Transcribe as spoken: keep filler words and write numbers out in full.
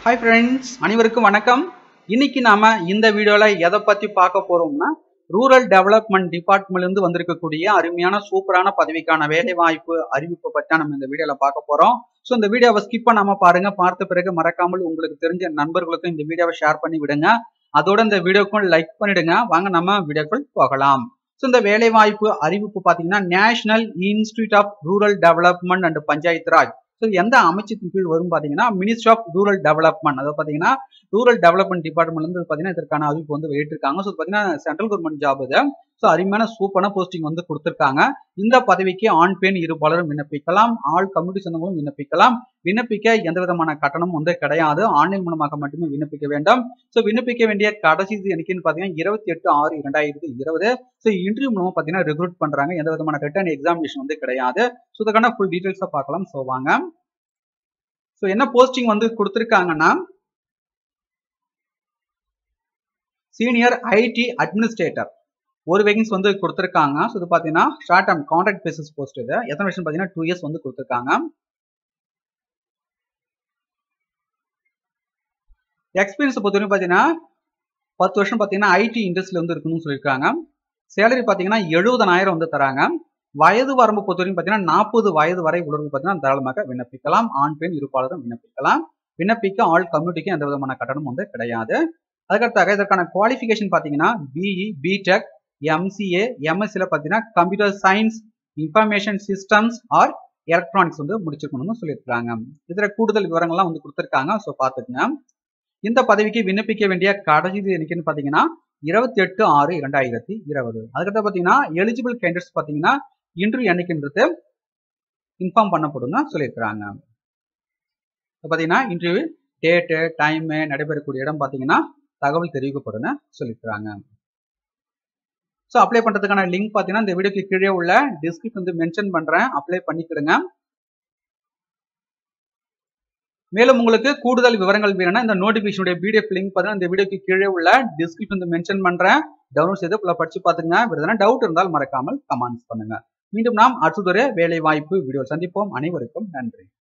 Hi friends, அனைவருக்கும் வணக்கம். இன்னைக்கு நாம இந்த வீடியோல எதை பத்தி பார்க்க போறோம்னா ரூரல் டெவலப்மெண்ட் டிபார்ட்மெண்ட்ல இருந்து வந்திருக்கக்கூடிய அருமையான சூப்பரான பதவிக்கான வேலை வாய்ப்பு அறிவிப்பு பத்தி நம்ம இந்த வீடியோல பார்க்க போறோம். ஸோ இந்த வீடியோவை ஸ்கிப் பண்ணாம பாருங்க. பார்த்த பிறகு மறக்காமல் உங்களுக்கு தெரிஞ்ச நண்பர்களுக்கும் இந்த வீடியோவை ஷேர் பண்ணி விடுங்க. அதோட இந்த வீடியோக்கும் லைக் பண்ணிடுங்க. வாங்க நம்ம வீடியோக்குள் போகலாம். ஸோ இந்த வேலை வாய்ப்பு அறிவிப்பு பாத்தீங்கன்னா National Institute of Rural Development and Panchayat Raj. So எந்த அமைச்சத்தின் கீழ் வரும் பாத்தீங்கன்னா மினிஸ்ட்ரி ஆஃப் ரூரல் டெவலப்மெண்ட். அதாவது பாத்தீங்கன்னா ரூரல் டெவலப்மெண்ட் டிபார்ட்மெண்ட்ல இருந்து பாத்தீங்கன்னா இதற்கான அறிவிப்பு வந்து வெளியிட்டிருக்காங்க. ஸோ பாத்தீங்கன்னா சென்ட்ரல் கவர்மெண்ட் ஜாப் இது. ஸோ அருமையான சூப்பரான போஸ்டிங் வந்து கொடுத்திருக்காங்க. இந்த பதவிக்கு ஆண் பெண் இரு பலரும் விண்ணப்பிக்கலாம். ஆள் கம்யூனிட்டி சொந்தங்களும் விண்ணப்பிக்கலாம். விண்ணப்பிக்க எந்த விதமான கட்டணமும் வந்து கிடையாது. ஆன்லைன் மூலமாக மட்டுமே விண்ணப்பிக்க வேண்டும். ஸோ விண்ணப்பிக்க வேண்டிய கடைசி என்னைக்குன்னு பாத்தீங்கன்னா இருபத்தி எட்டு ஆறு இரண்டாயிரத்தி இருபது. ஸோ இன்டர்வியூ மூலமா பாத்தீங்கன்னா ரெக்ரூட் பண்றாங்க. எந்த விதமான ரிட்டன் எக்ஸாமினேஷன் வந்து கிடையாது. ஸோ இதுக்கான ஃபுல் டீடைல்ஸா பார்க்கலாம். ஸோ வாங்க. ஸோ என்ன போஸ்டிங் வந்து கொடுத்திருக்காங்கன்னா சீனியர் ஐடி அட்மினிஸ்ட்ரேட்டர் ஒரு வேகன்ஸ் வந்து கொடுத்திருக்காங்க. ஸோ இது பாத்தீங்கன்னா short term contract basis post. இது எத்தனை வருஷம் பாத்தீங்கன்னா டூ இயர்ஸ் வந்து கொடுத்திருக்காங்க. எக்ஸ்பீரியன்ஸ் பொறுத்தவரைக்கும் பாத்தீங்கன்னா பத்து வருஷம் பாத்தீங்கன்னா ஐடி இண்டஸ்ட்ரியில வந்து இருக்கணும்னு சொல்லியிருக்காங்க. சேலரி பாத்தீங்கன்னா எழுபதனாயிரம் வந்து தராங்க. வயது வரம்பு பொறுத்தவரைக்கும் பாத்தீங்கன்னா நாற்பது வயது வரை உள்ளவர்கள் பாத்தீங்கன்னா தாராளமாக விண்ணப்பிக்கலாம். ஆண் பெண் இருப்பாளரும் விண்ணப்பிக்கலாம். விண்ணப்பிக்க ஆல் கம்யூனிட்டிக்கு எந்த விதமான கட்டணம் வந்து கிடையாது. அதுக்கடுத்தாக இதற்கான குவாலிஃபிகேஷன் பாத்தீங்கன்னா பிஇ பிடெக் எம்சிஏ எம்எஸ்சில பாத்தீங்கன்னா computer science information systems or electronics வந்து முடிச்சிருக்கணும்னு சொல்லியிருக்காங்க. இதுல கூடுதல் விவரங்கள்லாம் வந்து கொடுத்திருக்காங்க. ஸோ பாத்துக்கங்க. இந்த பதவிக்கு விண்ணப்பிக்க வேண்டிய கடைசி என்னைக்குன்னு பாத்தீங்கன்னா இருபத்தி எட்டு ஆறு இரண்டாயிரத்தி இருபது. அதுக்கடுத்து பாத்தீங்கன்னா எலிஜிபிள் கேண்டிடேட்ஸ் பாத்தீங்கன்னா இன்டர்வியூ என்னைக்குன்றது இன்ஃபார்ம் பண்ணப்படுங்க சொல்லியிருக்கிறாங்க. பாத்தீங்கன்னா இன்டர்வியூ டேட்டு டைம் நடைபெறக்கூடிய இடம் பாத்தீங்கன்னா தகவல் தெரிவிக்கப்படுங்க சொல்லியிருக்கிறாங்க. ஸோ அப்ளை பண்றதுக்கான லிங்க் பாத்தீங்கன்னா இந்த வீடியோக்கு கீழே உள்ள டிஸ்கிரிப்ஷன் வந்து மென்ஷன் பண்றேன். அப்ளை பண்ணிக்கிடுங்க. மேலும் உங்களுக்கு கூடுதல் விவரங்கள் வேணும்னா இந்த நோட்டிபிகேஷனுடைய பிடிஎஃப் லிங்க் பார்த்தீங்கன்னா இந்த வீடியோக்கு கீழே உள்ள டிஸ்கிரிப்ஷன் வந்து மென்ஷன் பண்றேன். டவுன்லோட் செய்து ஃபுல்லா படிச்சு பாத்துங்க. வேற எதனா டவுட் இருந்தால் மறக்காமல் கமெண்ட்ஸ் பண்ணுங்க. மீண்டும் நாம் அடுத்ததொரு வேலை வாய்ப்பு வீடியோ சந்திப்போம். அனைவருக்கும் நன்றி.